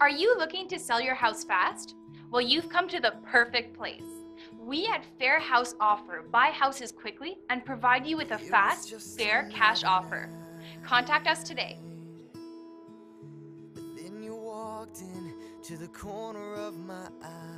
Are you looking to sell your house fast? Well, you've come to the perfect place. We at Fair House Offer buy houses quickly and provide you with a fast, fair cash offer. Contact us today. But then you walked in to the corner of my eye.